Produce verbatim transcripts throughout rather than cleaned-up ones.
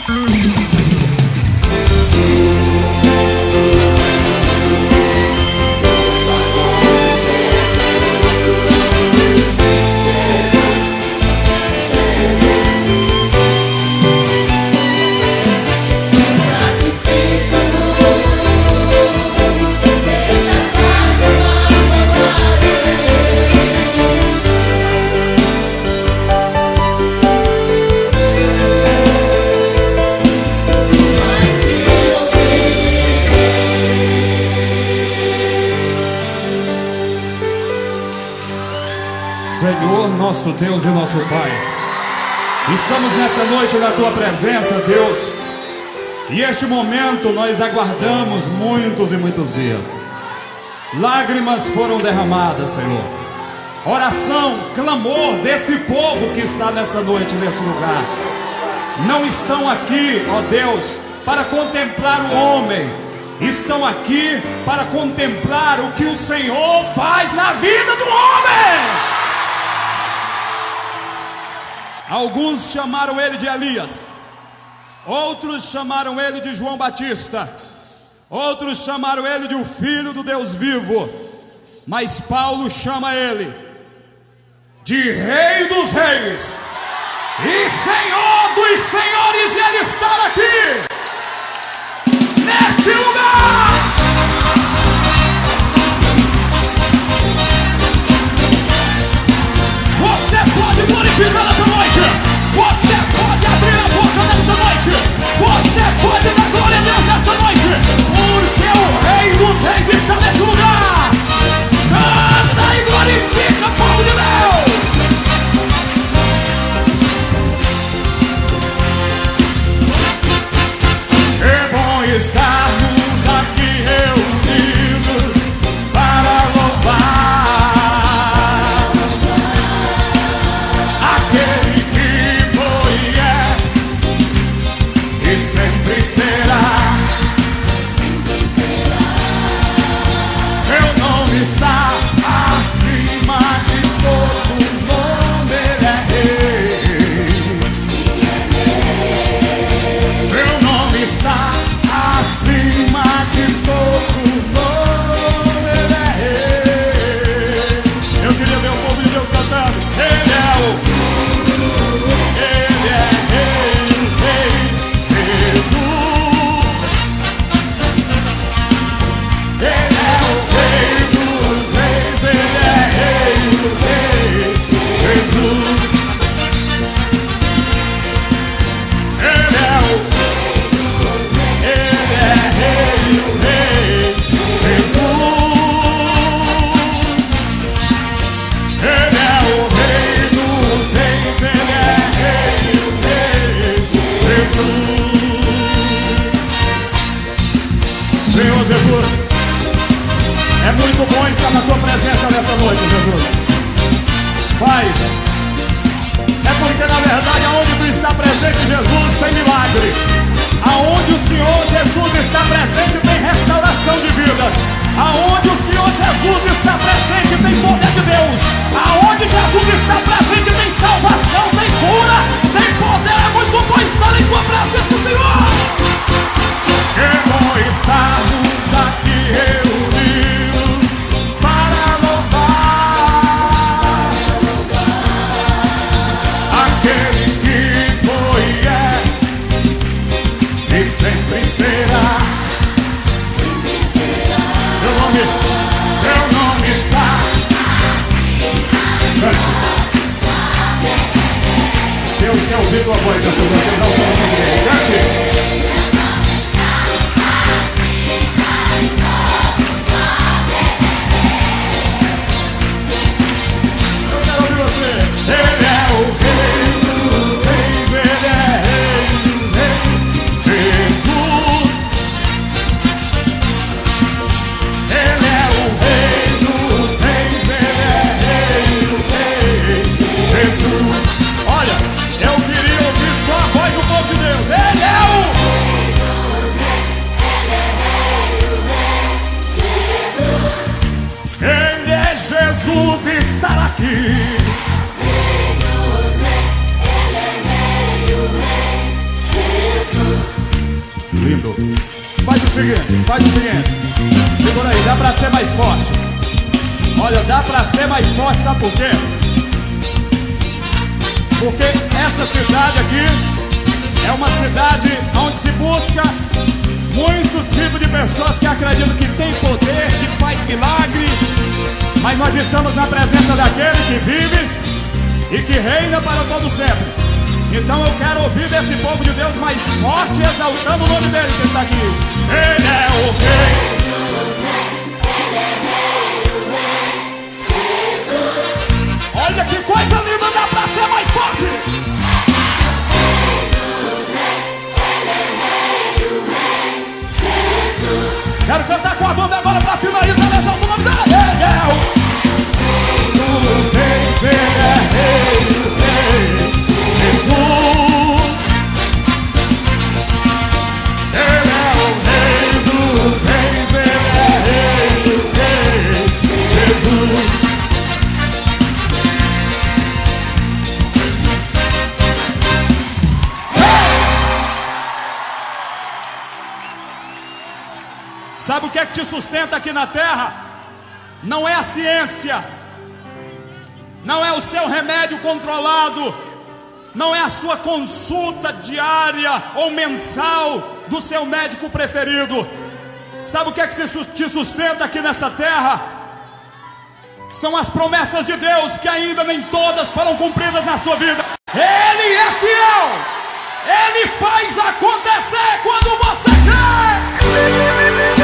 Senhor, nosso Deus e nosso Pai, estamos nessa noite na Tua presença, Deus, e este momento nós aguardamos muitos e muitos dias. Lágrimas foram derramadas, Senhor. Oração, clamor desse povo que está nessa noite, nesse lugar. Não estão aqui, ó Deus, para contemplar o homem, estão aqui para contemplar o que o Senhor faz na vida do homem. Alguns chamaram ele de Elias, outros chamaram ele de João Batista, outros chamaram ele de o Filho do Deus vivo, mas Paulo chama ele de Rei dos Reis e Senhor dos Senhores, e ele está aqui, neste lugar. Você pode glorificar nessa noite, você pode abrir a boca nessa noite, você pode dar glória a Deus nessa noite, porque o Rei dos Reis está neste lugar. Canta e glorifica, povo de Deus. É bom estarmos aqui reunidos para louvar aquele que foi, é e sempre será. Seu nome está acima de todo nome, ele é Rei. Seu nome está acima de todo nome, ele é Rei. Eu queria ver o povo de Deus cantando. Ele é o Ele é Rei, Rei, Jesus. Ele é o Rei dos Reis, ele é Rei, Rei, Jesus. Ele é o Ele é Rei, Rei, Jesus. Ele é o Rei dos Reis, ele é Rei, Rei, Jesus. Senhor Jesus, é muito bom estar na Tua presença nessa noite, Jesus. Pai, é porque na verdade aonde Tu está presente, Jesus, tem milagre. Aonde o Senhor Jesus está presente, tem restauração de vidas. Aonde o Senhor Jesus está presente, tem poder de Deus. Aonde Jesus está presente, tem salvação, tem cura, tem poder. É muito bom estar em Tua presença, Senhor. É bom estarmos aqui reunidos para louvar aquele que foi, é e sempre será. Seu nome, seu nome está. Cante. Deus quer ouvir tua voz nessa noite, exaltando o nome dele. Cante. Eu quero ouvir você. Ele é o Rei dos Reis, ele é Rei, Rei, Jesus. Ele é o Rei dos Reis, ele é Rei, Rei, Jesus. Olha, eu queria ouvir só a voz do povo Lindo. Faz o seguinte, faz o seguinte. Segura aí, dá pra ser mais forte. Olha, dá pra ser mais forte, sabe por quê? Porque essa cidade aqui é uma cidade onde se busca muitos tipos de pessoas que acreditam que tem poder, que faz milagre. Mas nós estamos na presença daquele que vive e que reina para todo sempre. Então eu quero ouvir desse povo de Deus mais forte, exaltando o nome dele que está aqui. Ele é o rei. Olha que coisa linda, dá pra ser mais forte. Quero cantar com a banda agora pra finalizar, exalta o nome dele. Ele é o dos reis, ele é rei, rei, Jesus. Ele é o rei dos reis, ele é rei, rei, Jesus. Sabe o que é que te sustenta aqui na terra? Não é a ciência, não é o seu remédio controlado, não é a sua consulta diária ou mensal do seu médico preferido. Sabe o que é que te sustenta aqui nessa terra? São as promessas de Deus, que ainda nem todas foram cumpridas na sua vida. Ele é fiel, Ele faz acontecer quando você crê.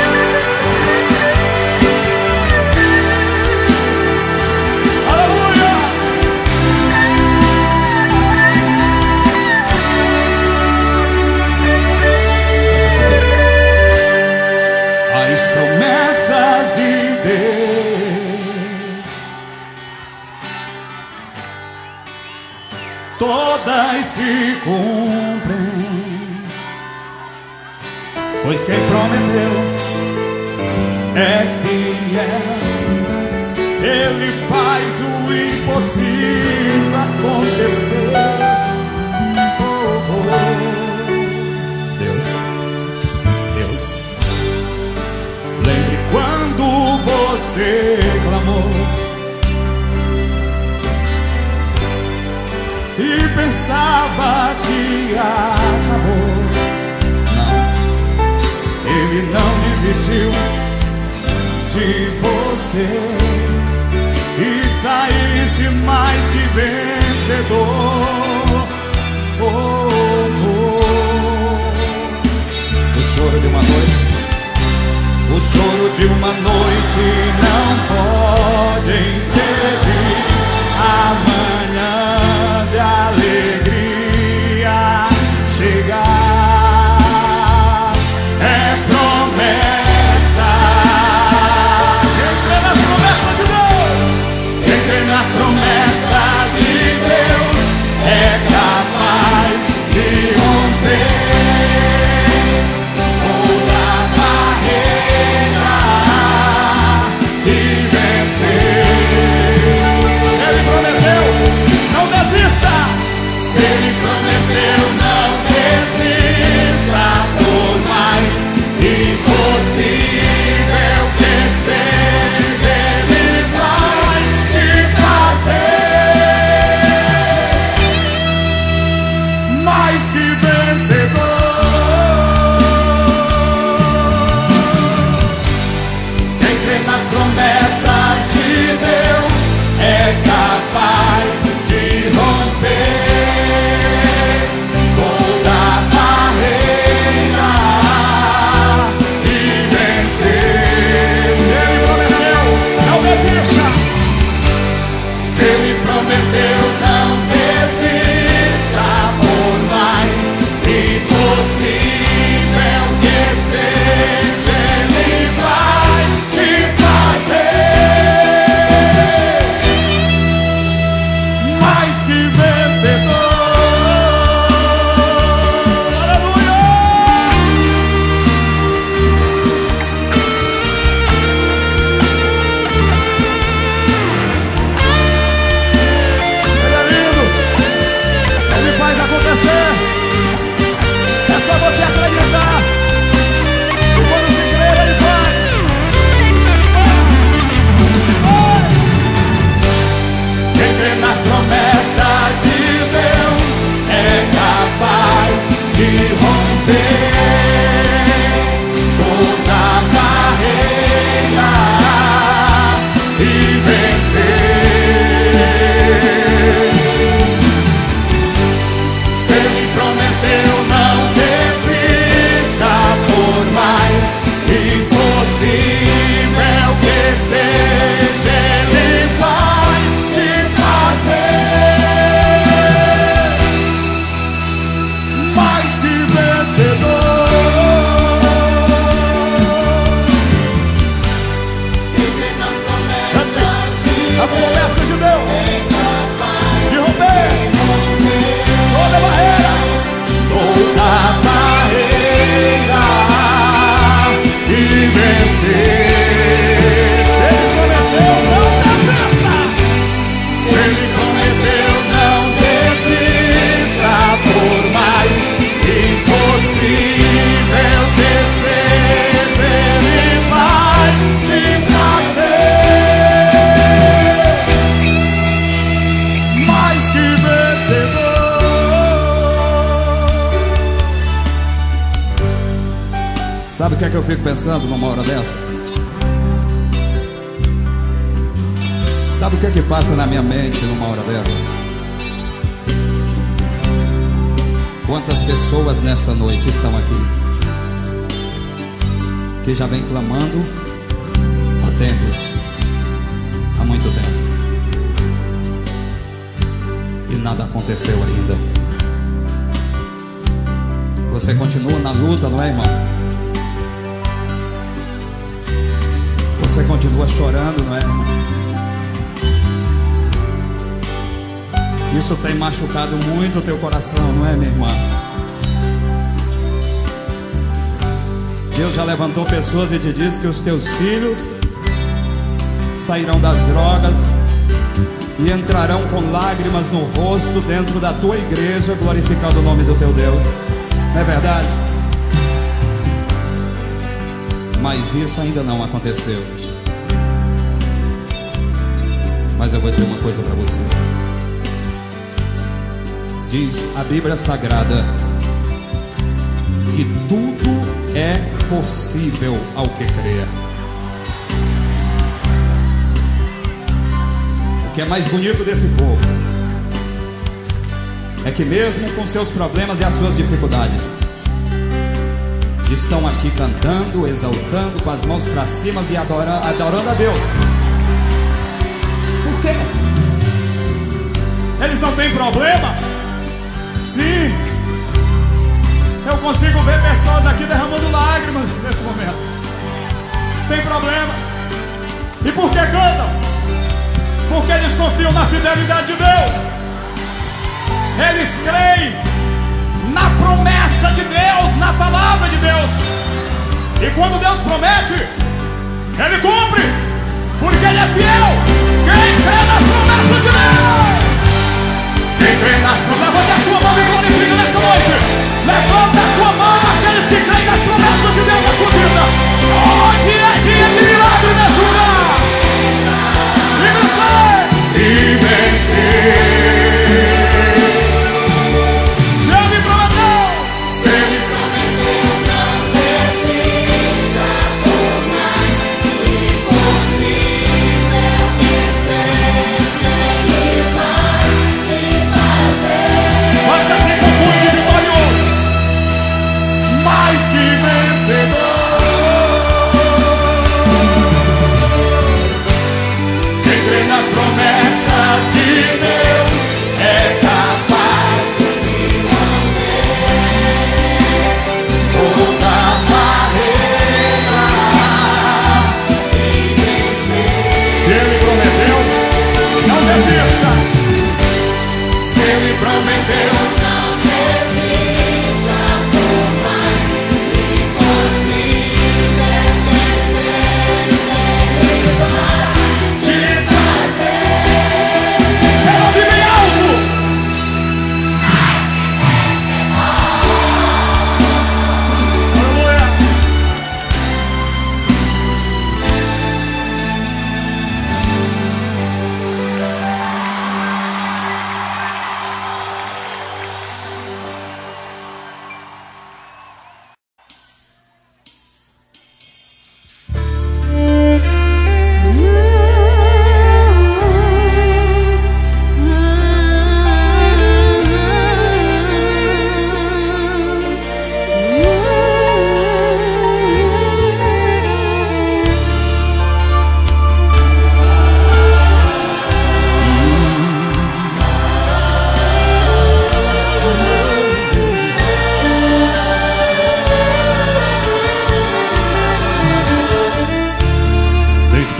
As promessas de Deus todas se cumprem, pois quem prometeu é fiel. Ele faz o impossível acontecer. Oh, oh. Deus, Deus, lembre quando você clamou e pensava que acabou. Não, Ele não desistiu de você e saíste mais que vencedor. Oh, oh. O choro de uma noite, o choro de uma noite não pode impedir a manhã de alegria chegar. É promessa. Quem crê nas promessas de Deus, quem crê nas promessas de Deus é capaz de romper e vencer. de romper toda barreira e vencer. Se Ele prometeu, não desista, por mais impossível que seja, Ele vai te fazer mais que vencedor. As promessas de Deus, de romper toda barreira, toda barreira e vencer. Se Ele prometeu, não desista. Se Ele prometeu, não desista, por mais impossível que seja, Ele vai te fazer mais que vencedor. Sabe o que é que eu fico pensando numa hora dessa? Sabe o que é que passa na minha mente numa hora dessa? Quantas pessoas nessa noite estão aqui que já vem clamando há tempos, há muito tempo, e nada aconteceu ainda. Você continua na luta, não é, irmão? Você continua chorando, não é, irmão? Isso tem machucado muito o teu coração, não é, minha irmã? Deus já levantou pessoas e te disse que os teus filhos sairão das drogas e entrarão com lágrimas no rosto dentro da tua igreja, glorificando o nome do teu Deus. Não é verdade? Mas isso ainda não aconteceu. Mas eu vou dizer uma coisa para você. Diz a Bíblia Sagrada que tudo é possível ao que crer. O que é mais bonito desse povo é que mesmo com seus problemas e as suas dificuldades, estão aqui cantando, exaltando, com as mãos para cima e adorando, adorando a Deus. Por quê? Eles não têm problema? Sim. Eu consigo ver pessoas aqui derramando lágrimas nesse momento. Tem problema. E por que cantam? Porque desconfiam na fidelidade de Deus. Eles creem na promessa de Deus, na palavra de Deus. E quando Deus promete, Ele cumpre, porque Ele é fiel. Quem crê nas promessas de Deus? Quem crê nas promessas, levante a sua mão e glorifica nessa noite. Levanta a tua mão aqueles que creem nas promessas de Deus na sua vida. Hoje é dia de milagre nesse lugar. E vencer. E vencer. Se Ele prometeu, se Ele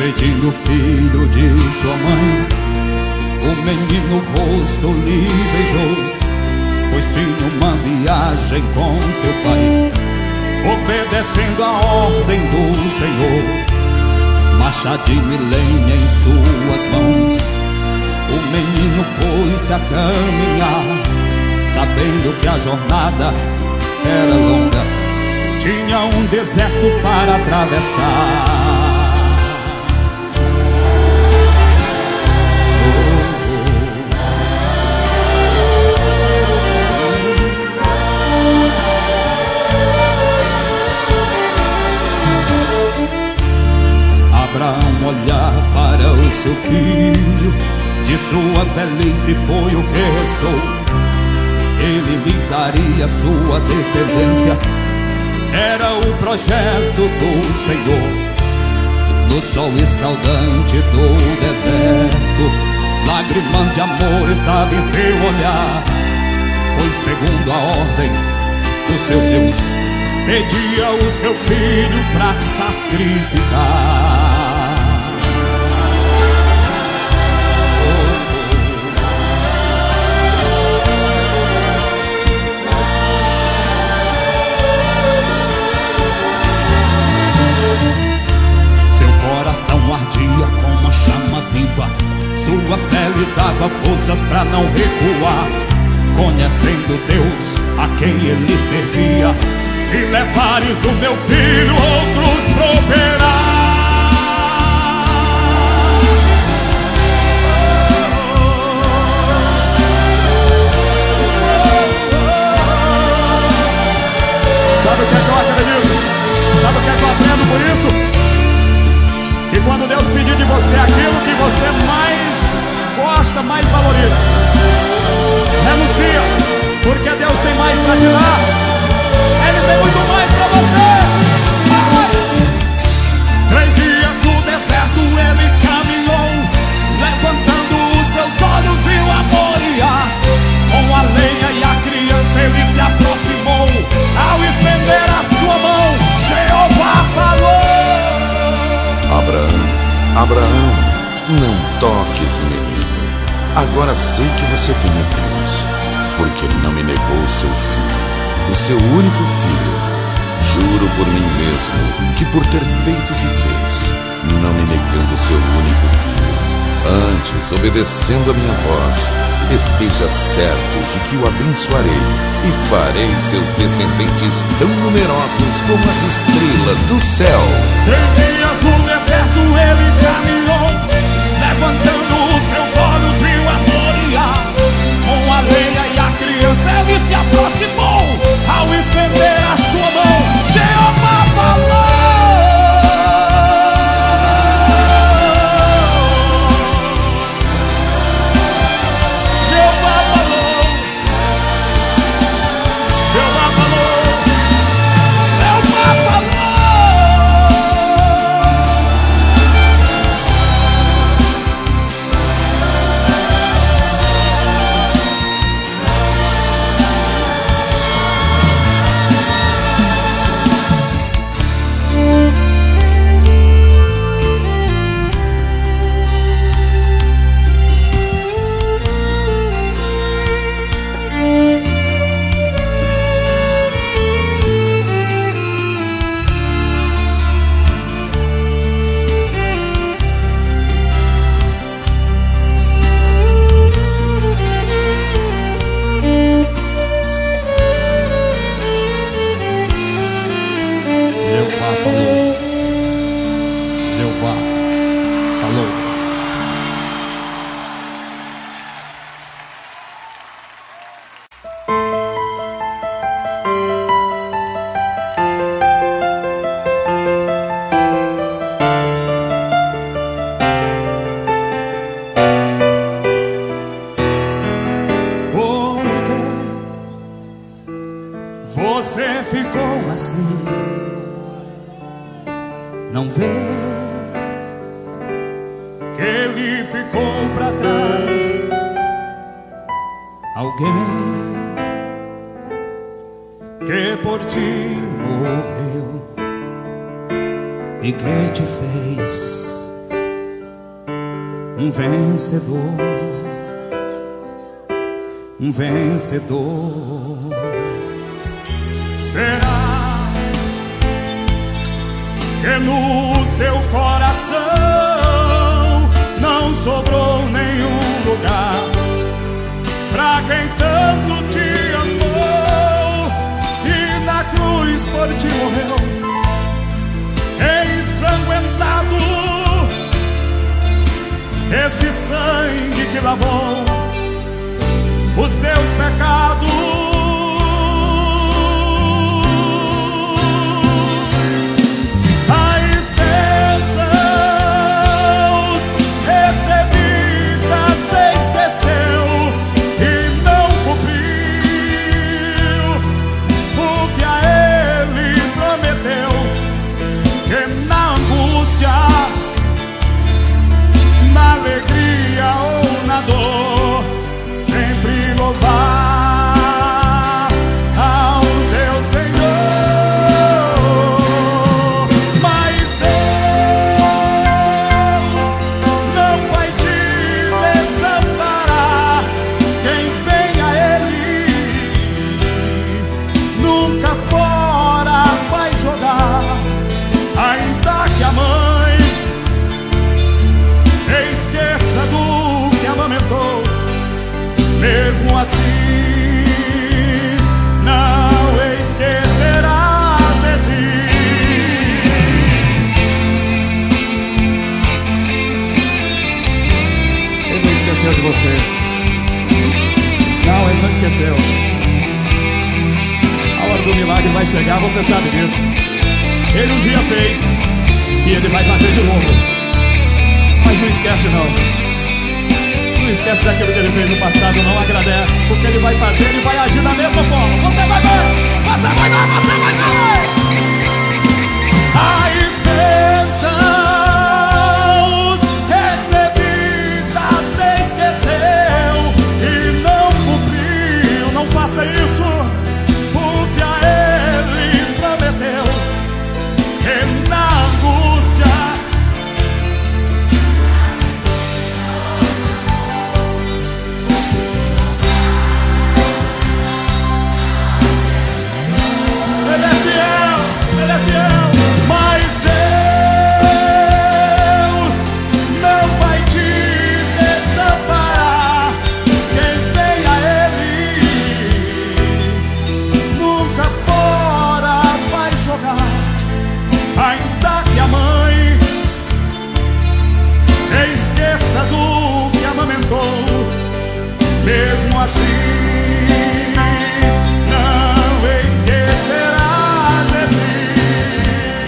Despedindo o filho de sua mãe, o menino o rosto lhe beijou, pois tinha uma viagem com seu pai. Obedecendo a ordem do Senhor, machadinho e lenha em suas mãos, o menino pôs-se a caminhar, sabendo que a jornada era longa, tinha um deserto para atravessar. Abraão olhar para o seu filho, de sua velhice foi o que restou. Ele lhe daria sua descendência, era o projeto do Senhor. No sol escaldante do deserto, lágrimas de amor estavam em seu olhar, pois segundo a ordem do seu Deus, pedia o seu filho para sacrificar. Coração ardia com uma chama viva, sua fé lhe dava forças para não recuar. Conhecendo Deus a quem ele servia, se levares o meu filho, outros proverá. Sabe o que é que eu acredito? Sabe o que é que eu aprendo com isso? Que quando Deus pedir de você aquilo que você mais gosta, mais valoriza, renuncia, porque Deus tem mais para te dar. Ele tem muito mais para você. Vai! Três dias no deserto ele caminhou, levantando os seus olhos viu a Moriá. Com a lenha e a criança ele se aproximou, ao estender a sua mão, Jeová falou: Abraão, Abraão, não toques no menino. Agora sei que você teme a Deus, porque ele não me negou seu filho, o seu único filho. Juro por mim mesmo que por ter feito o que fez, não me negando seu único filho, antes obedecendo a minha voz, esteja certo de que o abençoarei e farei seus descendentes tão numerosos como as estrelas do céu. Seis dias no deserto ele caminhou, levantando os seus olhos viu a Moriá. Com a lenha e a criança ele se aproximou, ao estender a sua mão, Jeová falou. Você ficou assim, não vê que ele ficou pra trás. Alguém que por ti morreu e que te fez um vencedor, um vencedor. Será que no seu coração não sobrou nenhum lugar pra quem tanto te amou e na cruz por ti morreu, ensanguentado, este sangue que lavou os teus pecados? As bênçãos recebidas se esqueceu e não cumpriu o que a ele prometeu, que na angústia, na alegria ou na dor, sempre louvar ao teu Senhor. Mas Deus não vai te desamparar. Quem vem a Ele nunca fora vai jogar. Ainda que a mãe esqueça do que amamentou, mesmo assim não esquecerá de ti. Ele não esqueceu de você. Não, ele não esqueceu. A hora do milagre vai chegar, você sabe disso. Ele um dia fez e ele vai fazer de novo. Mas não esquece não. Não esquece daquilo que ele fez no passado, não agradece, porque ele vai fazer, ele vai agir da mesma forma. Você vai ver, você vai ver, você vai ver. As bênçãos recebidas se esqueceu e não cumpriu. Não faça isso, porque a ele prometeu que na angústia, Ele é fiel, Ele é fiel. Mas Deus não vai te desamparar. Quem vem a Ele nunca fora vai jogar. Ainda que a mãe esqueça do que amamentou, mesmo assim não esquecerá de ti.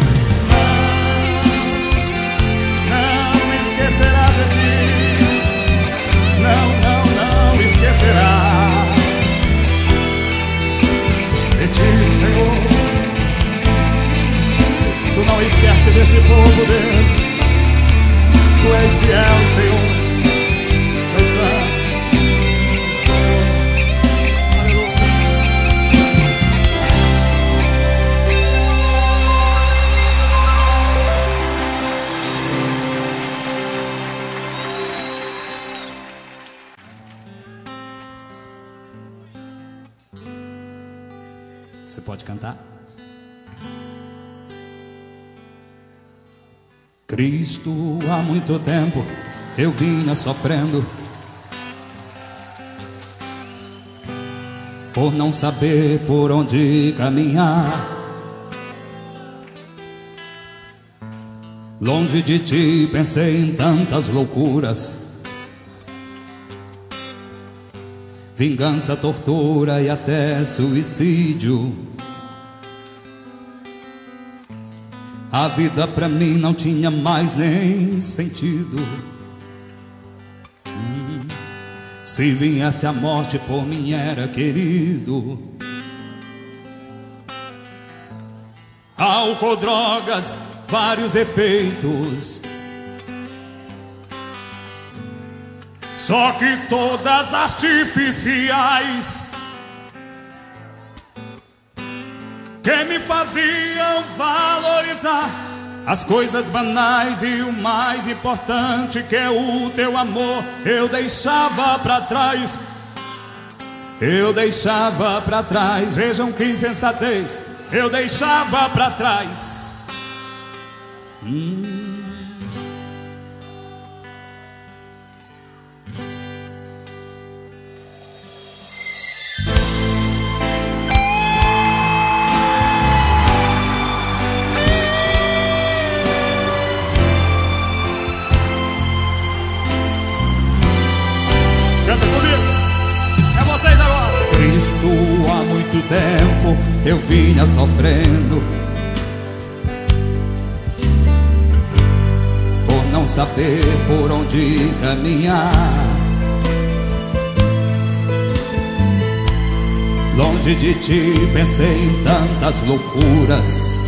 Não, não esquecerá de ti. Não, não, não esquecerá de ti, Senhor. Tu não esquece desse povo, Deus. Tu és fiel, Senhor. Tu és santo. Você pode cantar? Cristo, há muito tempo eu vinha sofrendo por não saber por onde caminhar. Longe de ti pensei em tantas loucuras, vingança, tortura e até suicídio. A vida pra mim não tinha mais nem sentido. hum, Se viesse a morte por mim era querido. Álcool, drogas, vários efeitos, só que todas artificiais, que me faziam valorizar As coisas banais e o mais importante, que é o teu amor, eu deixava pra trás. Eu deixava pra trás. Vejam que insensatez. Eu deixava pra trás. hum. Canta comigo. É vocês agora. Cristo, há muito tempo eu vinha sofrendo por não saber por onde caminhar. Longe de ti pensei em tantas loucuras,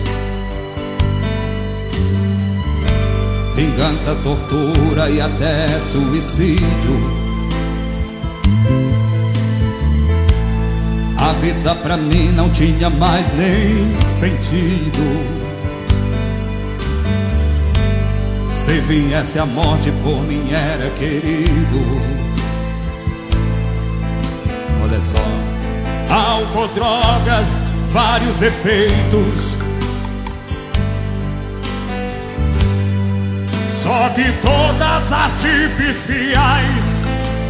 vingança, tortura e até suicídio. A vida pra mim não tinha mais nem sentido. Se viesse a morte por mim era querido. Olha só. Álcool, drogas, vários efeitos. Só que todas artificiais,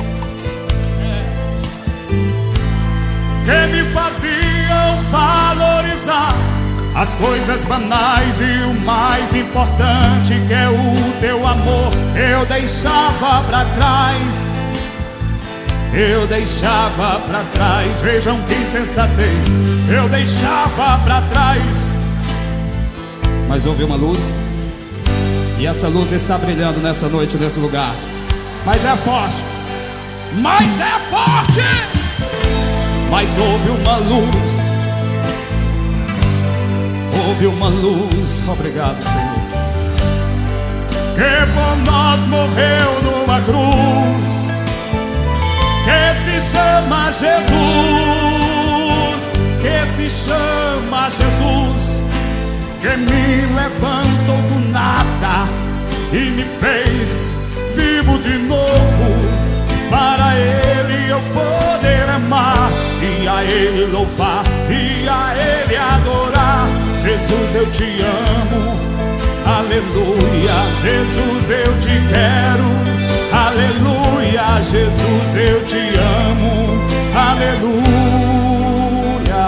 que me faziam valorizar as coisas banais e o mais importante, que é o teu amor, eu deixava pra trás. Eu deixava pra trás. Vejam que insensatez. Eu deixava pra trás. Mas houve uma luz, e essa luz está brilhando nessa noite, nesse lugar. Mas é forte. Mas é forte. Mas houve uma luz. Houve uma luz. Obrigado, Senhor. Que por nós morreu numa cruz, que se chama Jesus, que se chama Jesus, que me levantou do nada e me fez vivo de novo, para Ele eu poder amar, e a Ele louvar, e a Ele adorar. Jesus, eu te amo, aleluia. Jesus, eu te quero, aleluia. Jesus, eu te amo, aleluia.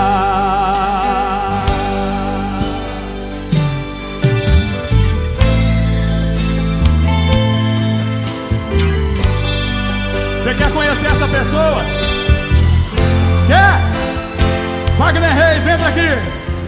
Você quer conhecer essa pessoa? Quer? Wagner Reis, entra aqui.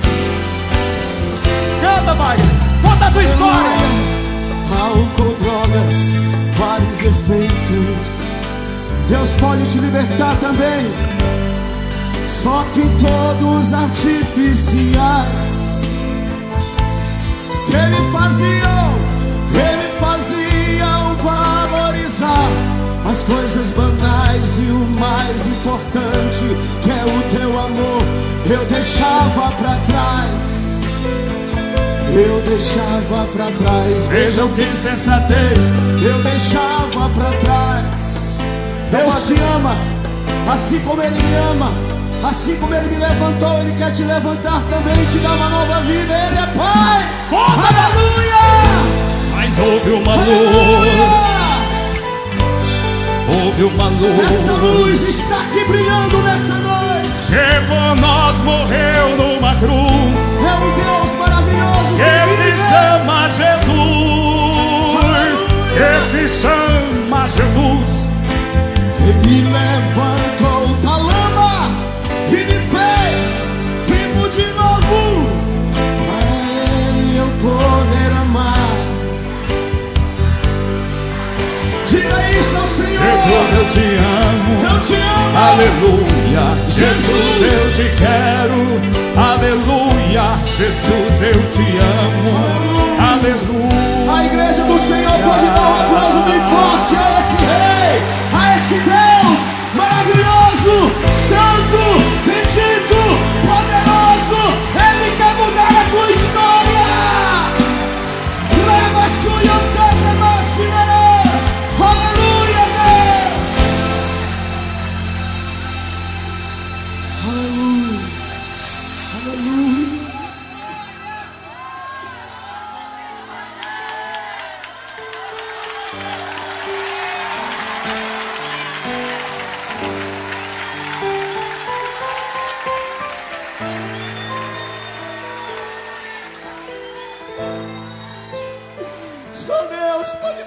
Canta, Wagner. Conta a tua história. Álcool, drogas, vários efeitos. Deus pode te libertar também. Só que todos artificiais, que me faziam, que me faziam valorizar as coisas banais e o mais importante, que é o teu amor, eu deixava pra trás. Eu deixava pra trás. Vejam que insensatez. Eu deixava pra trás. Deus te ama, assim como Ele me ama, assim como Ele me levantou, Ele quer te levantar também, te dar uma nova vida. Ele é Pai. Conta. Aleluia. Mas houve uma Aleluia. luz. Houve uma luz. Essa luz está aqui brilhando nessa noite. Que por nós morreu numa cruz. É um Deus maravilhoso que se chama Jesus. Que se chama Jesus. Que me levantou da lama e me fez vivo de novo, para Ele eu poder amar. Diga isso ao Senhor. Jesus, eu te amo, eu te amo, aleluia. Jesus, Jesus, eu te quero, aleluia. Jesus, eu te amo, aleluia. A igreja do Senhor pode dar um aplauso bem forte a esse Rei, a esse Deus maravilhoso, santo, bendito, poderoso. Ele quer mudar a tua história.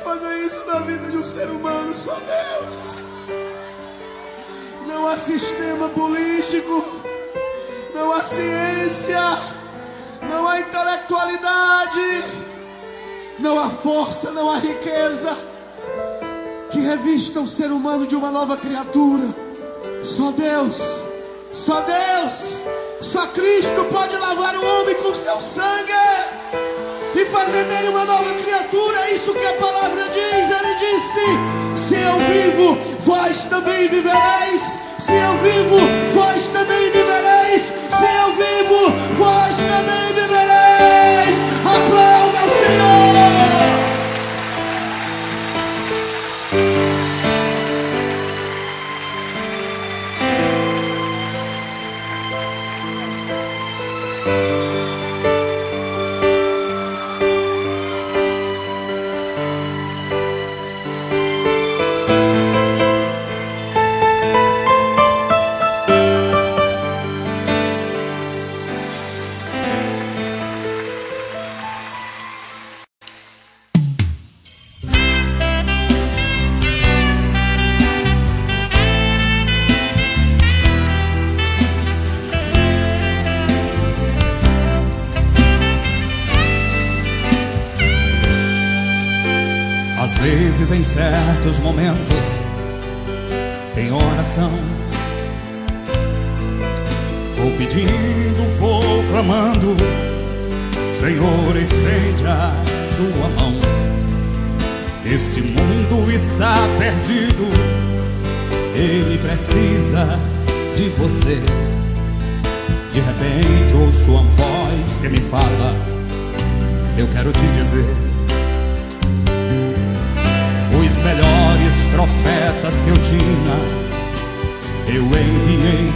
fazer isso na vida de um ser humano, só Deus. Não há sistema político, não há ciência, não há intelectualidade, não há força, não há riqueza que revista o ser humano de uma nova criatura. Só Deus, só Deus, só Cristo pode lavar o homem com seu sangue e fazer dele uma nova criatura. É isso que a palavra diz. Ele disse: se eu vivo, vós também vivereis. Se eu vivo, vós também vivereis. Se eu vivo, vós também vivereis. Aplauda o Senhor. Às vezes, em certos momentos, em oração, vou pedindo, vou clamando: Senhor, estende a sua mão. Este mundo está perdido, ele precisa de você. De repente ouço uma voz que me fala: eu quero te dizer, os melhores profetas que eu tinha, eu enviei.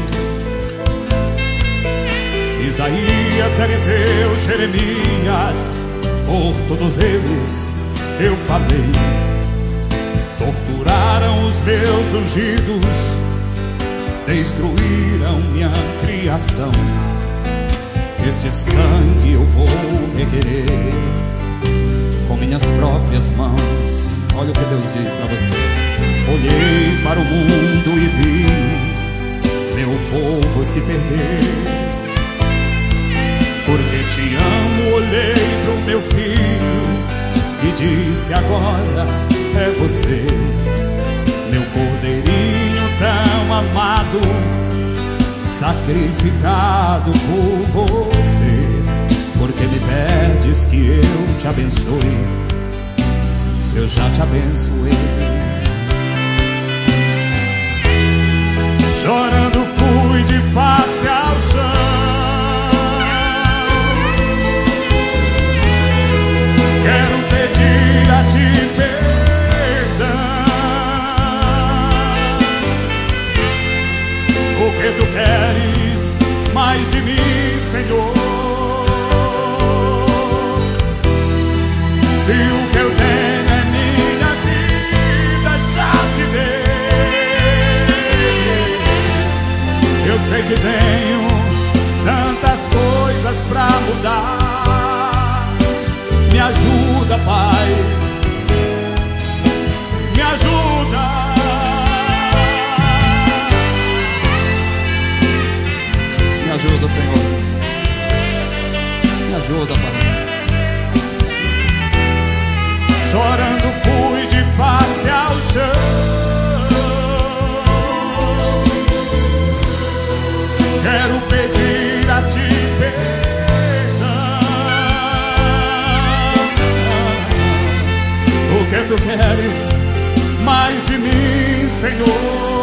Isaías, Eliseu, Jeremias, por todos eles eu falei. Torturaram os meus ungidos, destruíram minha criação. Este sangue eu vou requerer com minhas próprias mãos. Olha o que Deus diz para você. Olhei para o mundo e vi meu povo se perder. Porque te amo, olhei pro meu filho e disse: agora é você, meu cordeirinho tão amado, sacrificado por você. Porque me pedes que eu te abençoe, se eu já te abençoei. Chorando fui de face ao chão, quero pedir a ti perdão. O que tu queres mais de mim, Senhor? Se o que eu tenho é minha vida, já te dei. Eu sei que tenho tantas coisas pra mudar. Me ajuda, Pai, me ajuda. Me ajuda, Senhor, me ajuda, Pai. Chorando fui de face ao chão, quero pedir a ti perdão. O que tu queres mais de mim, Senhor?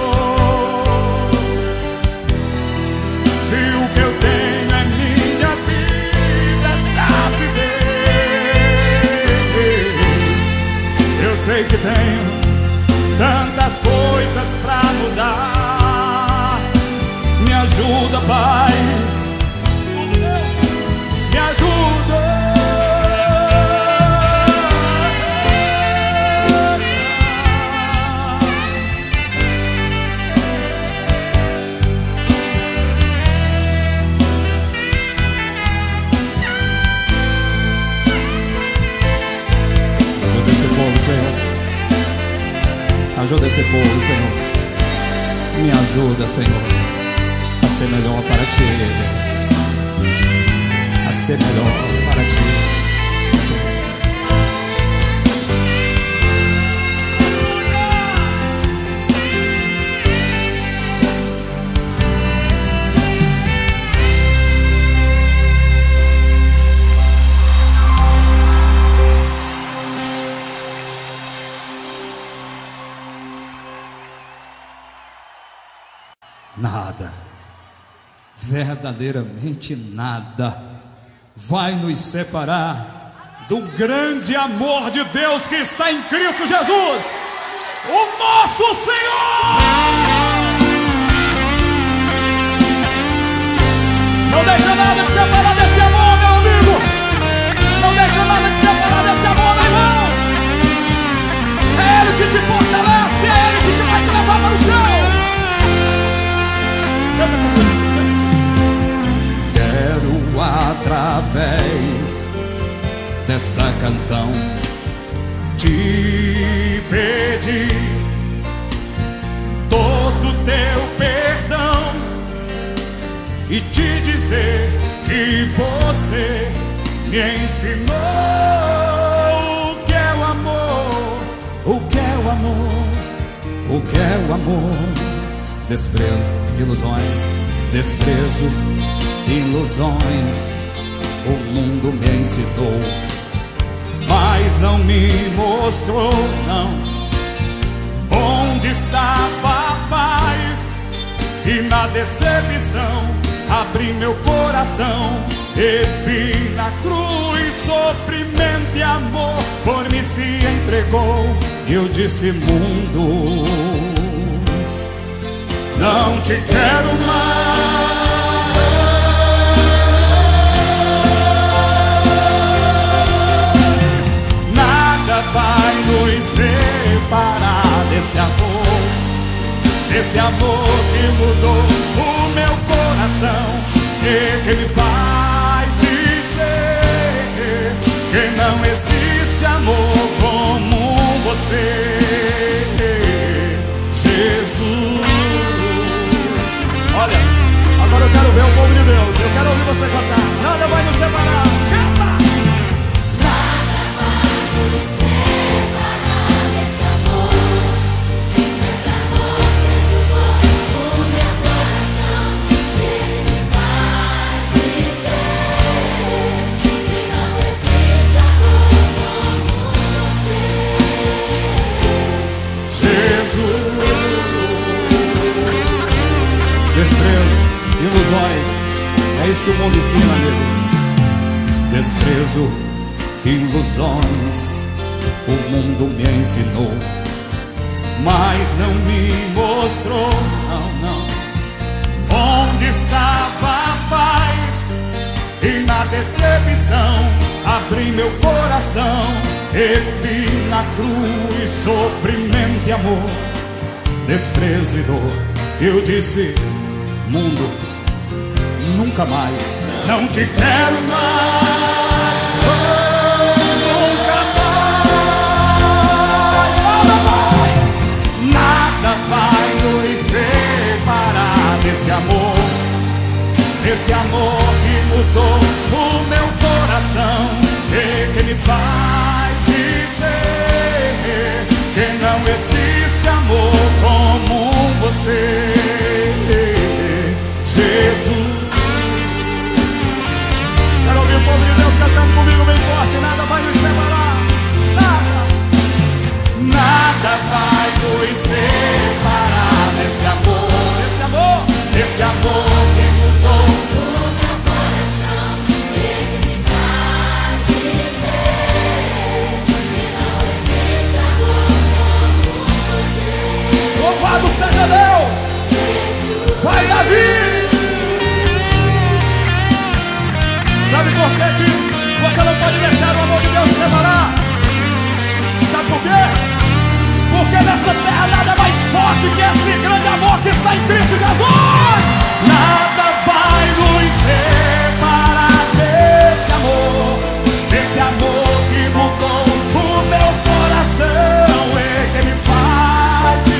Se o que eu tenho é minha vida, já te dei. Eu sei que tenho tantas coisas pra mudar. Me ajuda, Pai, me ajuda. Ajuda esse povo, Senhor. ajuda esse povo, Senhor. Me ajuda, Senhor, a ser melhor para Ti, Deus. A ser melhor para Ti. Nada, verdadeiramente nada, vai nos separar do grande amor de Deus que está em Cristo Jesus, o nosso Senhor. Não deixa nada te separar desse amor, meu amigo. Não deixa nada te separar desse amor, meu irmão. É Ele que te fortalece, é Ele que te vai te levar para o céu. Quero através dessa canção te pedir todo teu perdão e te dizer que você me ensinou o que é o amor, o que é o amor, o que é o amor. Desprezo, ilusões, desprezo, ilusões. O mundo me ensinou, mas não me mostrou, não, onde estava a paz. E na decepção abri meu coração e vi na cruz sofrimento e amor. Por mim se entregou e eu disse: mundo, não te quero mais. Nada vai nos separar desse amor, desse amor que mudou o meu coração e que me faz dizer que não existe amor como você, Jesus. Olha, agora eu quero ver o povo de Deus. Eu quero ouvir você cantar. Nada vai nos separar. Canta! Nada vai nos separar desse amor, desse amor que mudou o meu coração. Ele me faz dizer que não existe amor como você, Jesus. Desprezo, ilusões, é isso que o mundo ensina, amigo. Desprezo, ilusões, o mundo me ensinou, mas não me mostrou, não, não, onde estava a paz. E na decepção abri meu coração e vi na cruz sofrimento e amor, desprezo e dor. Eu disse: mundo, nunca mais, não te quero mais, oh, nunca mais, nada vai, nada vai nos separar desse amor, desse amor que mudou o meu coração e que me faz dizer que não existe amor como você, Jesus. Quero ouvir o povo de Deus cantando comigo bem forte. Nada vai nos separar, nada, nada vai nos separar desse amor, desse amor, desse amor que mudou o meu coração. Ele me faz dizer que não existe amor como você. Louvado seja Deus! Vai, Davi! Sabe por que que você não pode deixar o amor de Deus te separar? Sabe por quê? Porque nessa terra nada é mais forte que esse grande amor que está em Cristo Jesus. Nada vai nos separar desse amor, desse amor que mudou o meu coração e que me faz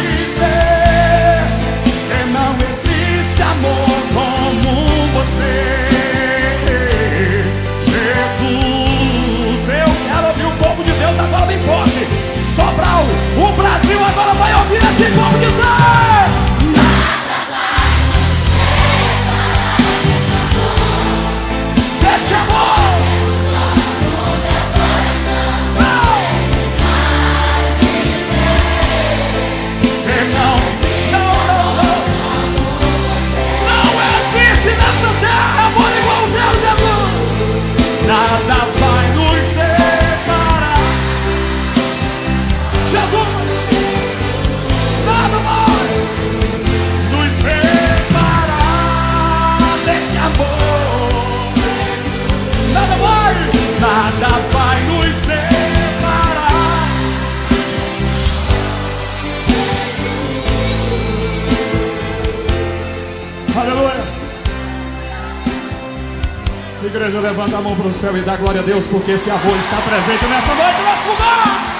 igreja, levanta a mão para o céu e dá glória a Deus, porque esse amor está presente nessa noite. Let's go!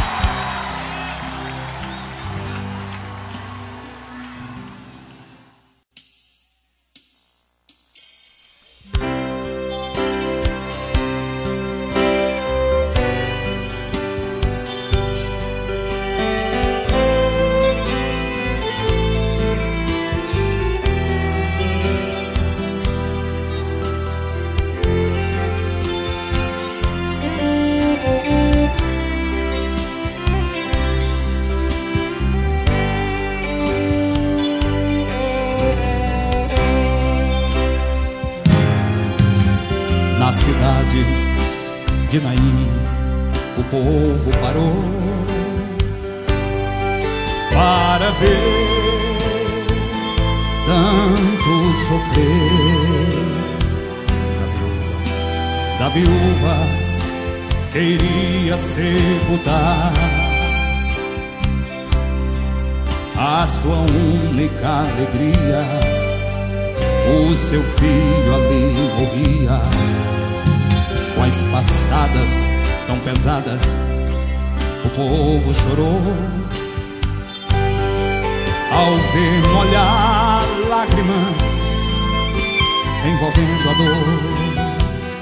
Na cidade de Naim, o povo parou para ver tanto sofrer da viúva, da viúva que iria sepultar a sua única alegria. O seu filho ali morria. Com as passadas tão pesadas, o povo chorou ao ver molhar lágrimas envolvendo a dor.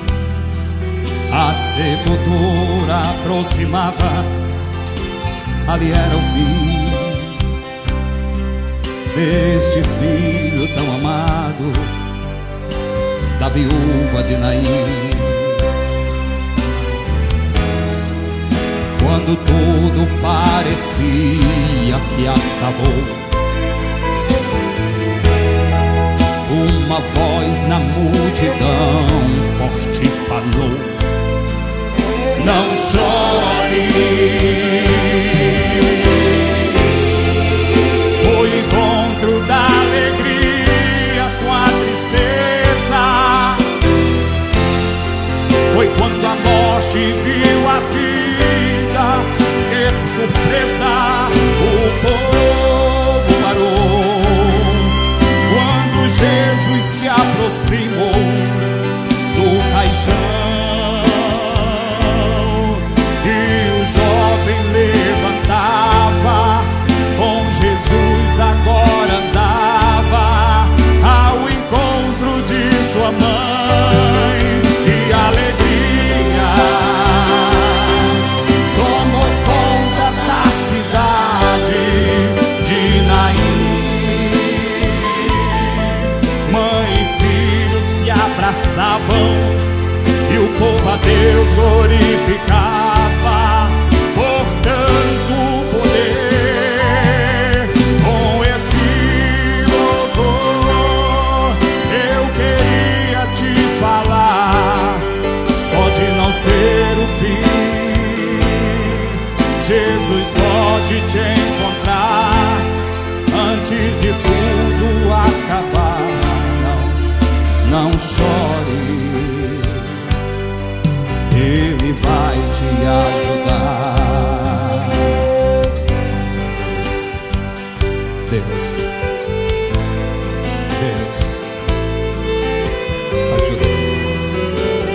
A sepultura aproximava, ali era o fim deste filho tão amado, da viúva de Naim. Quando tudo parecia que acabou, uma voz na multidão forte falou: não chore. Foi o encontro da alegria com a tristeza. Foi quando a morte viu a vida. E com surpresa o povo parou quando Jesus se aproximou do caixão e o jovem levantava, com Jesus agora andava ao encontro de sua mãe, e a alegria tomou conta da cidade de Naim. Mãe e filho se abraçavam e o povo a Deus glorificava por tanto poder. Com esse louvor eu queria te falar, pode não ser o fim, Jesus pode te encontrar antes de tudo acabar. Não, não chore, Ele vai te ajudar. Deus, Deus, ajuda essa criança.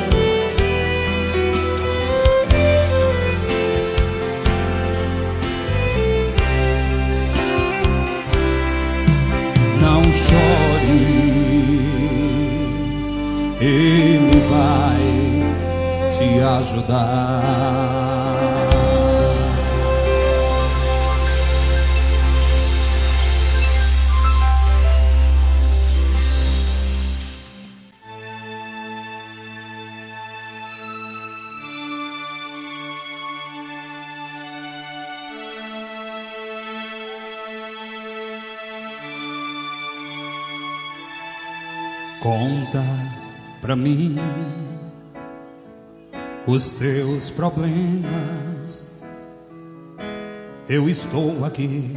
Não chores, Ele vai te ajudar. Conta pra mim os teus problemas, eu estou aqui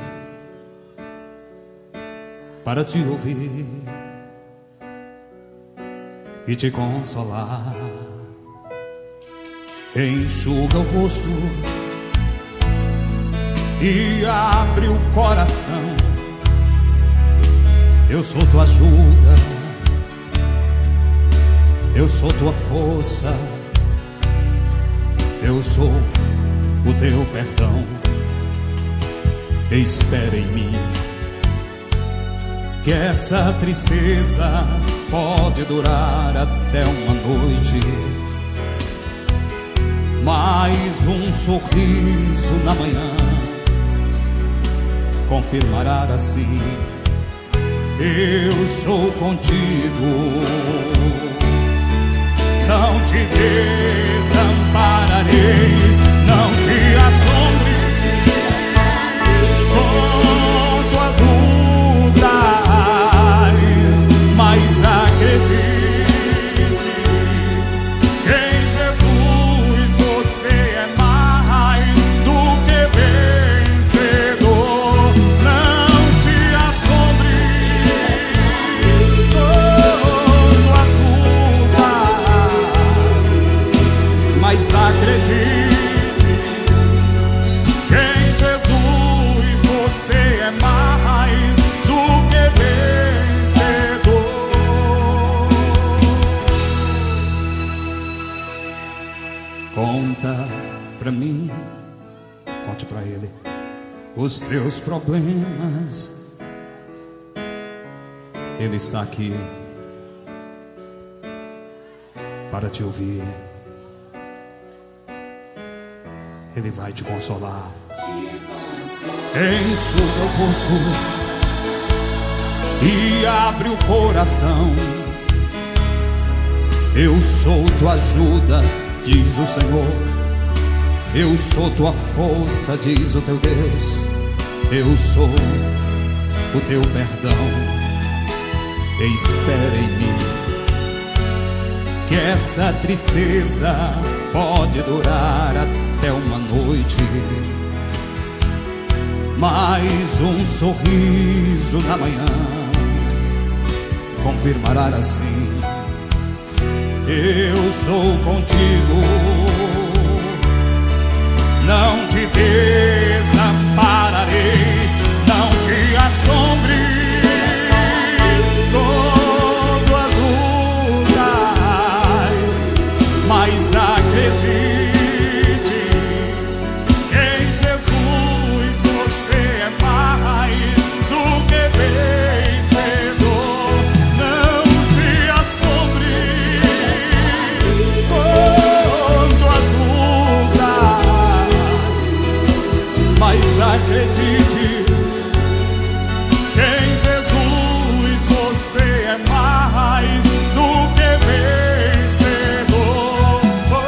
para te ouvir e te consolar. Enxuga o rosto e abre o coração, eu sou tua ajuda Eu sou tua força, eu sou o teu perdão. Espera em mim, que essa tristeza pode durar até uma noite, mas um sorriso na manhã confirmará assim: eu sou contigo. Não te desampararei, não te assombres com tuas lutas, mas acredite que em Jesus você é mais do que vencedor. Não te assombres com tuas lutas, mas acredite que em Jesus você é mais do que vencedor. Conta pra mim, conte pra ele os teus problemas. Ele está aqui para te ouvir. Ele vai te consolar. Enche o teu rosto e abre o coração. Eu sou tua ajuda, diz o Senhor. Eu sou tua força, diz o teu Deus. Eu sou o teu perdão. Espera em mim, que essa tristeza pode durar até uma noite, mas um sorriso na manhã confirmará assim: eu sou contigo. Não te desampararei, não te assombres com tuas lutas, mas acredite que em Jesus você é mais do que vencedor. Não te assombres com tuas lutas, mas acredite que em Jesus você é mais do que vencedor.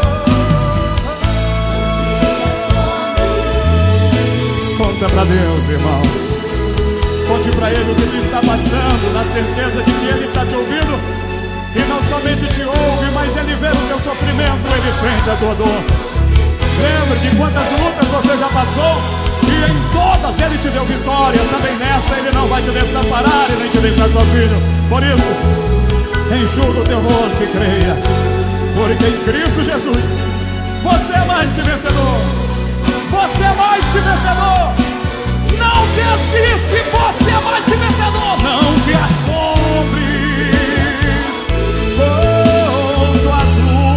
Conta pra Deus, irmão. Conte pra Ele o que tu está passando, na certeza de que Ele está te ouvindo. E não somente te ouve, mas Ele vê o teu sofrimento, Ele sente a tua dor. Lembre de quantas lutas você já passou, e em todas Ele te deu vitória. Também nessa Ele não vai te desamparar e nem te deixar sozinho. Por isso, enxuga o teu rosto e creia, porque em Cristo Jesus você é mais que vencedor. Você é mais que vencedor. Não desiste, você é mais que vencedor. Não te assombres com tuas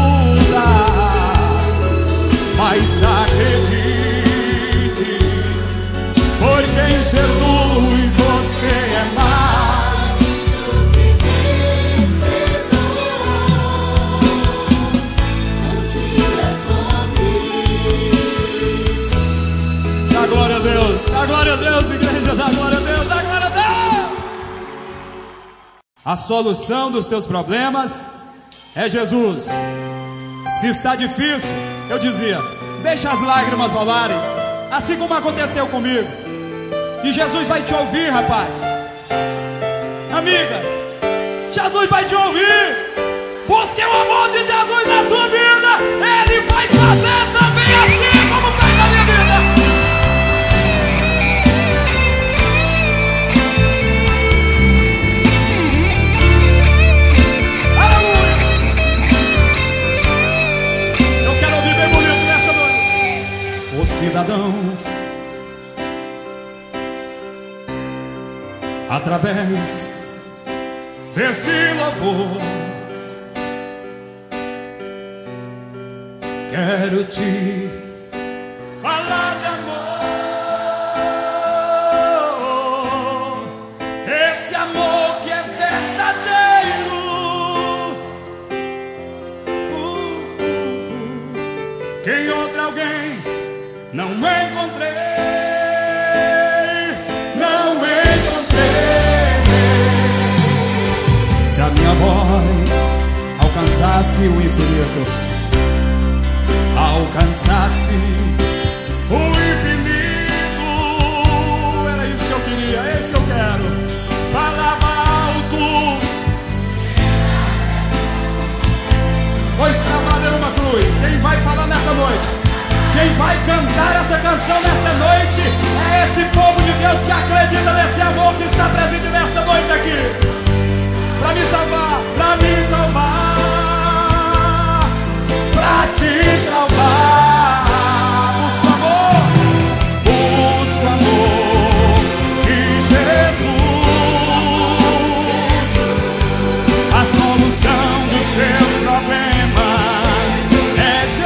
lutas, mas acredite, porque em Jesus você é mais do que vencedor. Não te assombres. Dá glória a Deus, dá glória a Deus, igreja, dá glória a Deus, dá glória a Deus. A solução dos teus problemas é Jesus. Se está difícil, eu dizia, deixa as lágrimas rolarem, assim como aconteceu comigo. E Jesus vai te ouvir, rapaz. Amiga, Jesus vai te ouvir. Busque o amor de Jesus na sua vida. Ele vai fazer também assim como fez na minha vida. Aleluia. Eu quero ouvir bem bonito nessa noite. O cidadão, através deste louvor, quero te falar de amor, esse amor que é verdadeiro. Uh, uh, uh. Que em outro alguém não encontrei, não encontrei. Se a minha voz alcançasse o infinito, alcançasse o infinito, era isso que eu queria, é isso que eu quero. Falava alto, pois cravado em uma cruz. Quem vai falar nessa noite, quem vai cantar essa canção nessa noite, é esse povo de Deus que acredita nesse amor que está presente nessa noite aqui, pra me salvar, pra me salvar, pra te salvar. Busca o amor, busca o amor de Jesus, a solução dos teus problemas é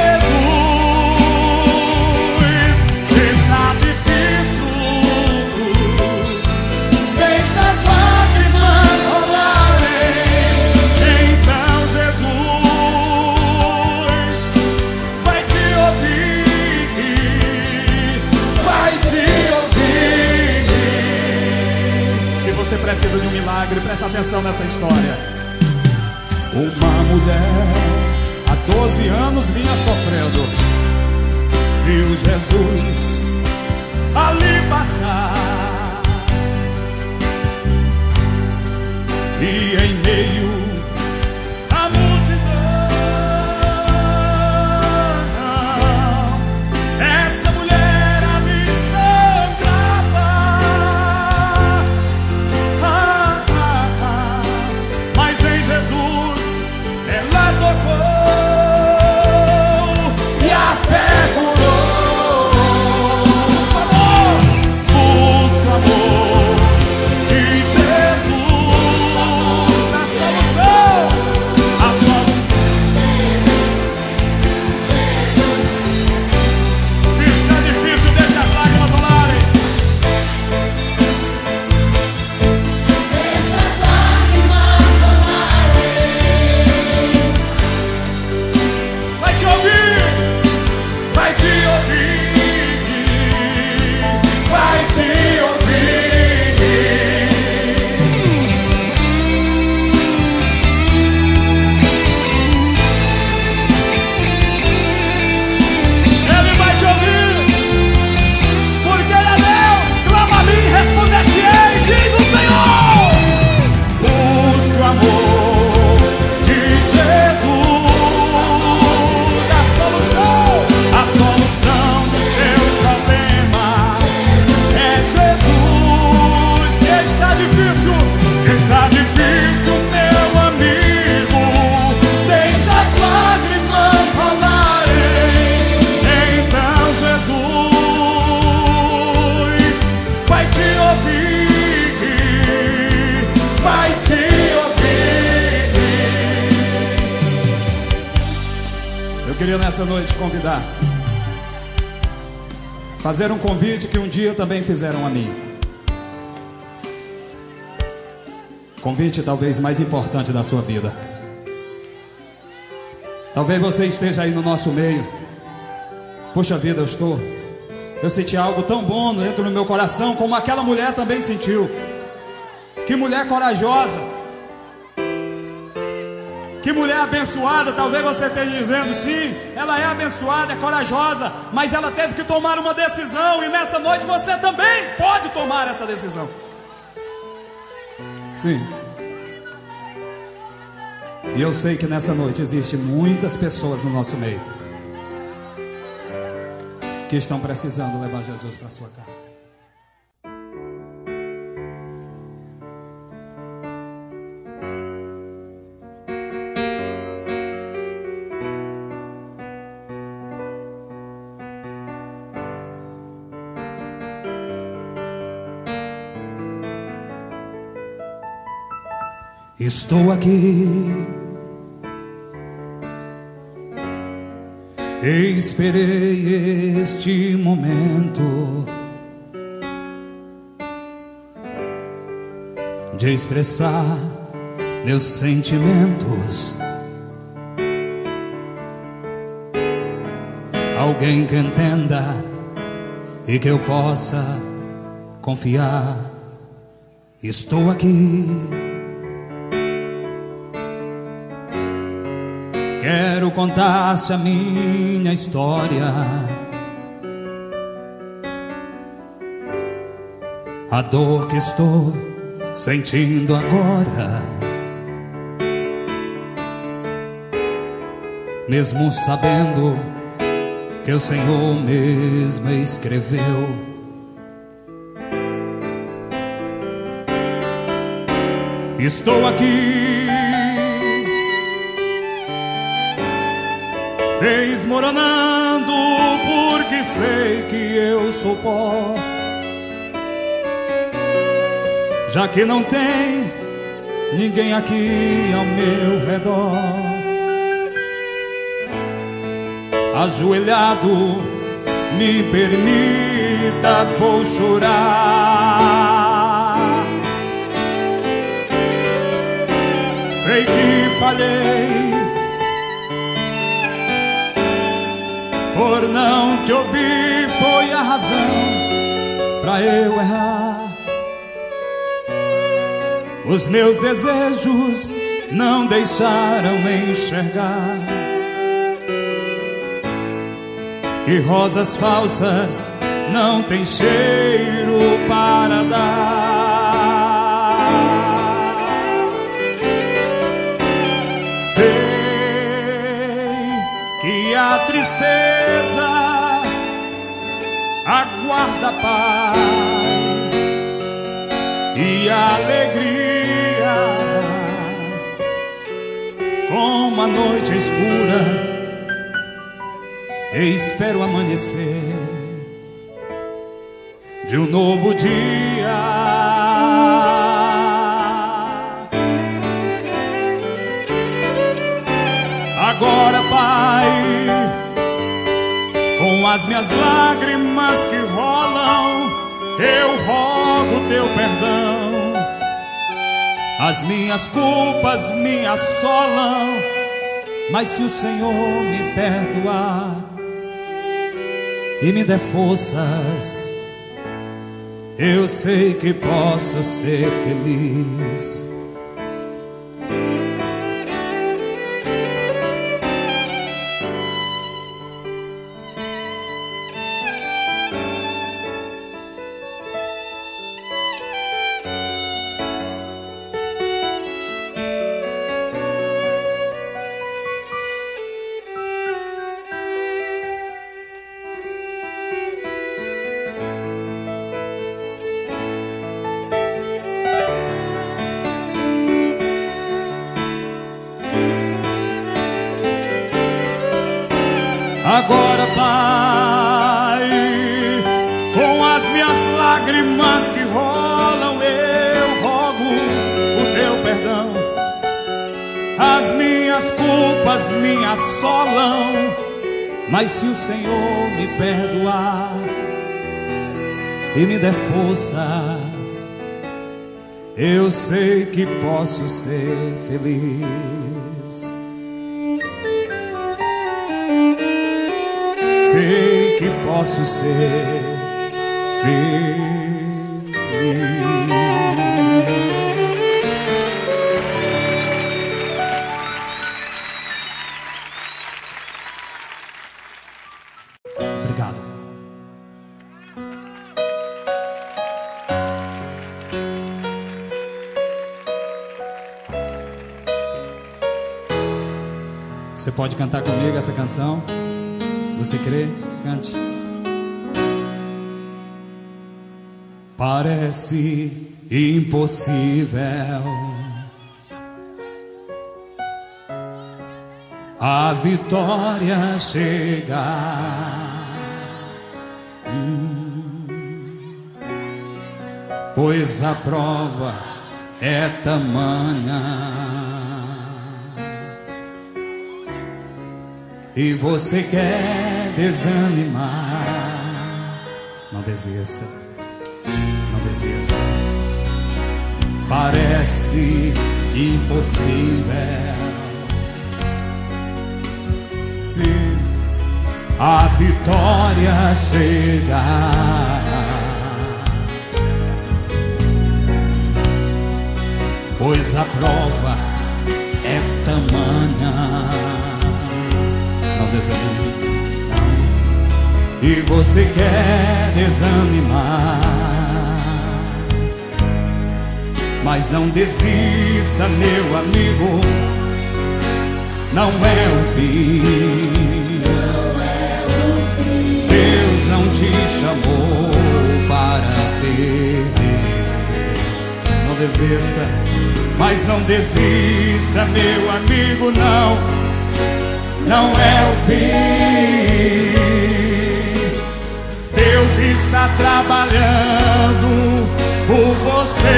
Jesus. Se está difícil, deixa as lágrimas rolarem, então Jesus vai te ouvir, vai te ouvir. Se você precisa de um milagre, presta atenção nessa história. Uma mulher há doze anos vinha sofrendo, viu Jesus ali passar, e em meio à multidão, essa mulher ali sangrava. Ah, ah, ah. Mas em Jesus ela tocou e a fé curou. Busca o amor, busca o amor de Jesus, a solução, a solução. Se está difícil, deixa as lágrimas rolarem. Deixa as lágrimas rolarem. Vai te ouvir, vai te ouvir, vai te ouvir. Ele vai te ouvir, porque Ele é Deus. Clama a mim, responder-te-ei, diz o Senhor. Busca o amor de Jesus, a solução, a solução dos teus problemas é Jesus. Se está difícil, se está difícil, meu amigo, deixa as lágrimas rolarem, então Jesus vai te ouvir, vai te ouvir. Eu queria nessa noite te convidar, fazer um convite que um dia também fizeram a mim. Convite talvez mais importante da sua vida. Talvez você esteja aí no nosso meio. Puxa vida, eu estou. Eu senti algo tão bom dentro do meu coração, como aquela mulher também sentiu. Que mulher corajosa. Que mulher abençoada. Talvez você esteja dizendo, sim, ela é abençoada, é corajosa, mas ela teve que tomar uma decisão, e nessa noite você também pode tomar essa decisão. Sim. E eu sei que nessa noite existem muitas pessoas no nosso meio que estão precisando levar Jesus para sua casa. Estou aqui Esperei este momento de expressar meus sentimentos. Alguém que entenda e que eu possa confiar. Estou aqui. Quero contar-te a minha história, a dor que estou sentindo agora, mesmo sabendo que o Senhor mesmo escreveu. Estou aqui desmoronando porque sei que eu sou pó, já que não tem ninguém aqui ao meu redor. Ajoelhado, me permita, vou chorar. Sei que falhei por não te ouvir, foi a razão pra eu errar. Os meus desejos não deixaram enxergar que rosas falsas não têm cheiro para dar. Sei que a tristeza aguarda a paz e a alegria, como a noite escura, espero amanhecer de um novo dia. Agora, Pai, com as minhas lágrimas que rolam, eu rogo teu perdão. As minhas culpas me assolam, mas se o Senhor me perdoar e me der forças, eu sei que posso ser feliz. Agora, Pai, com as minhas lágrimas que rolam, eu rogo o teu perdão. As minhas culpas me assolam, mas se o Senhor me perdoar e me der forças, eu sei que posso ser feliz. Sei que posso ser feliz. Obrigado. Você pode cantar comigo essa canção? Você crê? Cante. Parece impossível a vitória chegar, hum, pois a prova é tamanha e você quer desanimar, não desista, não desista. Parece impossível, se a vitória chegar, pois a prova é tamanha. Não desanime, não. E você quer desanimar, mas não desista, meu amigo. Não é o fim. Deus não te chamou para perder. Não desista, mas não desista, meu amigo, não. Não é o fim. Deus está trabalhando por você,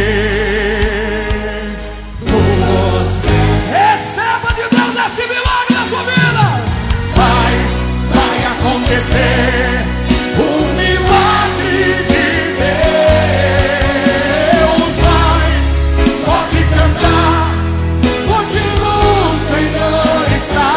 por você. Receba de Deus esse milagre na sua vida. Vai, vai acontecer o milagre de Deus. Vai, pode cantar, contigo o Senhor está.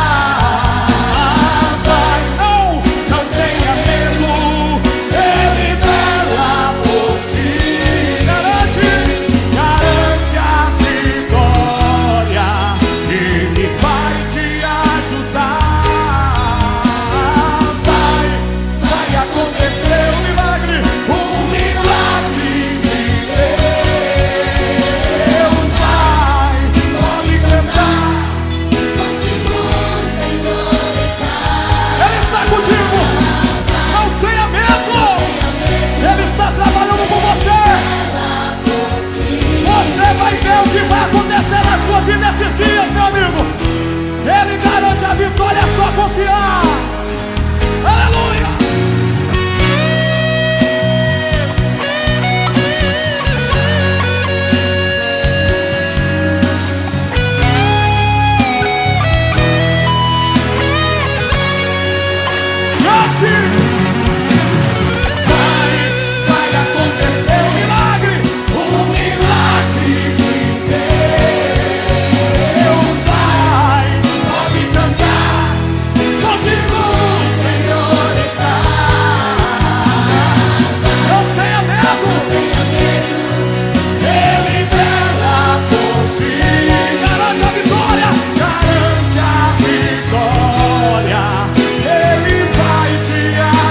Vida esses dias, meu amigo, Ele garante a vitória, é só confiar. Aleluia! Vai, vai acontecer o milagre, o milagre de Deus. Pode cantar, contigo o Senhor está. Não tenha medo, Ele vela por si. Garante a vitória, garante a vitória. Ele vai te ajudar.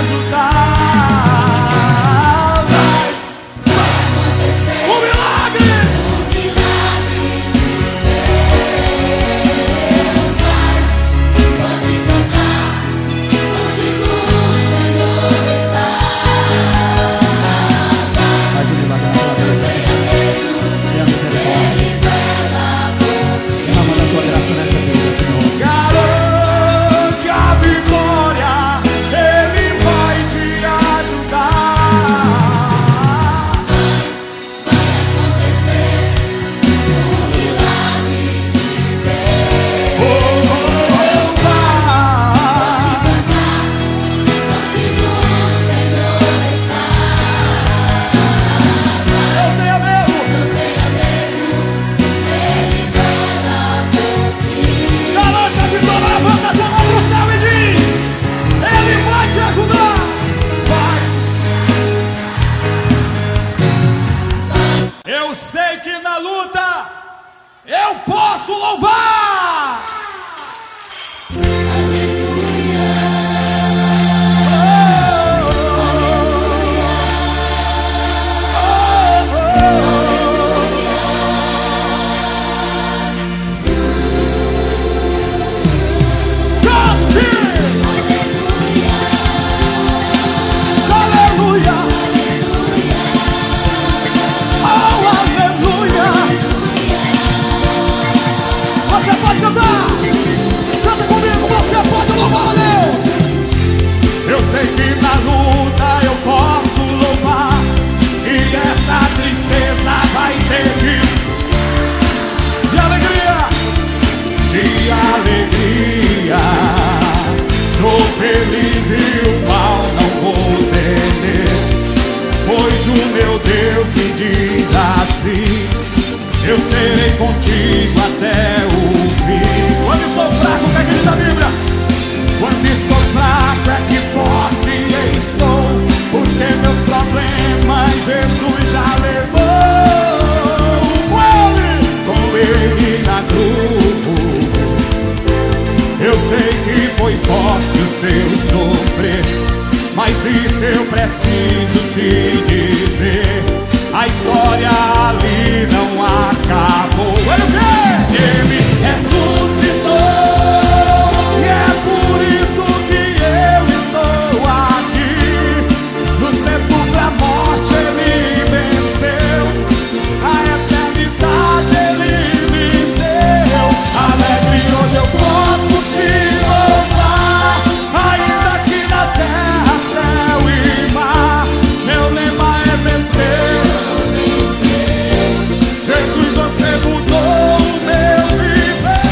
Pois o meu Deus me diz assim: eu serei contigo até o fim. Quando estou fraco, o que é que diz a Bíblia? Quando estou fraco é que forte estou, porque meus problemas Jesus já levou. Com Ele, com Ele na cruz. Eu sei que foi forte o seu sofrer, mas isso eu preciso te dizer: a história ali não acabou. Olha o quê? Ele ressuscitou, e é por isso que eu estou aqui. No sepulcro a morte Ele venceu, a eternidade Ele me deu. Alegre hoje eu posso te louvar, ainda que na terra, céu e mar. Meu lema é vencer. Jesus, você mudou o meu viver.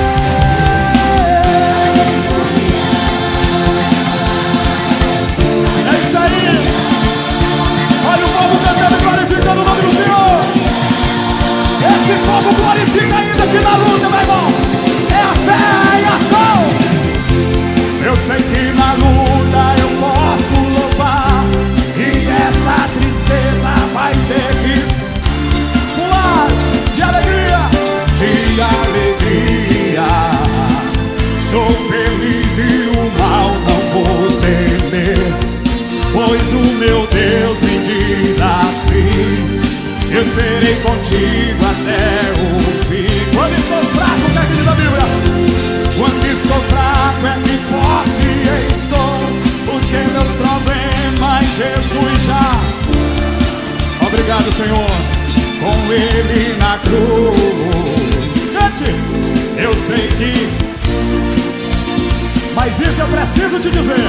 É isso aí. Olha o povo cantando e glorificando o nome do Senhor. Esse povo glorifica ainda aqui na luta, meu irmão. É a fé e a ação. Eu sei que na luta eu posso louvar, e essa tristeza vai ter que pular de alegria, de alegria. Sou feliz e o mal não vou temer, pois o meu Deus me diz assim: eu serei contigo até o fim. Quando estou fraco, o que é que diz a Bíblia? Quando estou fraco é que forte estou, porque meus problemas Jesus já. Obrigado, Senhor. Com Ele na cruz. Cante! Eu sei que, mas isso eu preciso te dizer: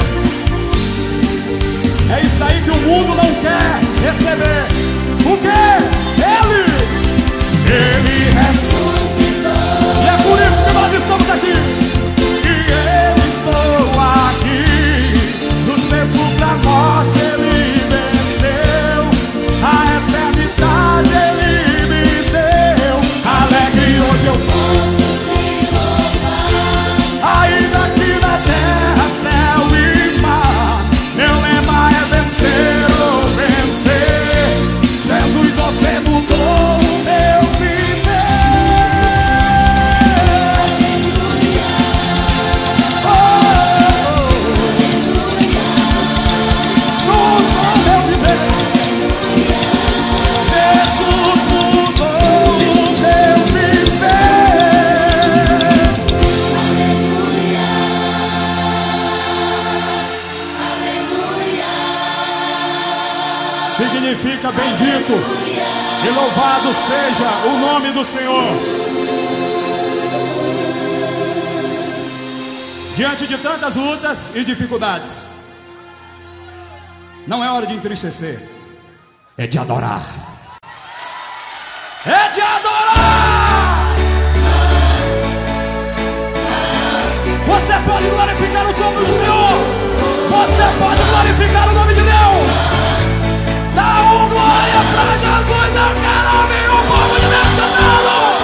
é isso aí que o mundo não quer receber. O quê? Ele! Ele ressuscitou, e é por isso que nós estamos aqui. E eu estou aqui. No sepulcro a morte Ele venceu, a eternidade Ele me deu. Alegre hoje eu posso te louvar, ainda que na terra, céu e mar. Meu lema é vencer ou vencer. Jesus, você mudou o meu viver. Oh, oh, oh. Mudou o meu viver. Jesus mudou o meu viver. Significa bendito e louvado seja o nome do Senhor. Diante de tantas lutas e dificuldades, não é hora de entristecer, é de adorar. É de adorar. Você pode glorificar o nome do Senhor. Você pode glorificar o nome de Deus. Dá um glória pra Jesus. Eu quero ouvir o povo de Deus cantando.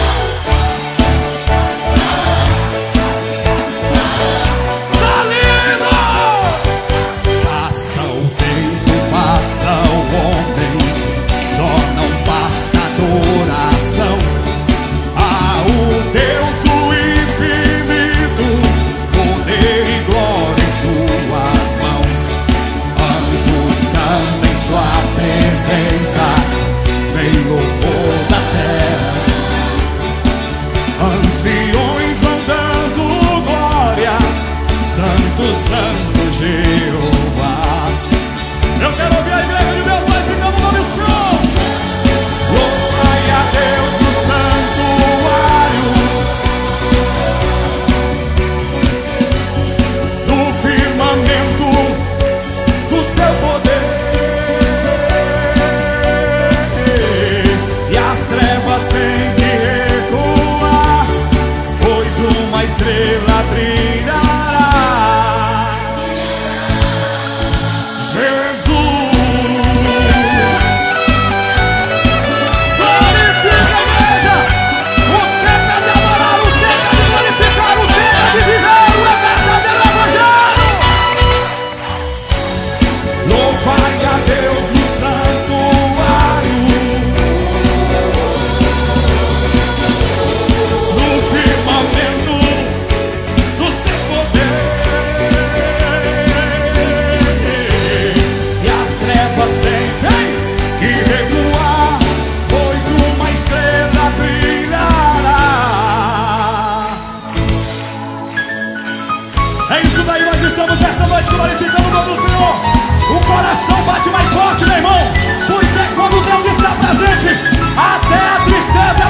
Tá lindo. Passa o tempo, passa o homem, só não passa a adoração. Ah, o Deus do infinito, poder e glória em suas mãos. Anjos cantam em sua presença, vem louvor da terra. Anciões vão dando glória, Santo, Santo Jeová. Eu quero ouvir a igreja de Deus glorificando o nome do Senhor. Glória a Deus no santuário, no firmamento do seu poder. E as trevas têm que recuar, pois uma estrela brilhará. Jesus É isso daí, nós estamos nessa noite glorificando o nome do Senhor. O coração bate mais forte, meu irmão, porque quando Deus está presente, até a tristeza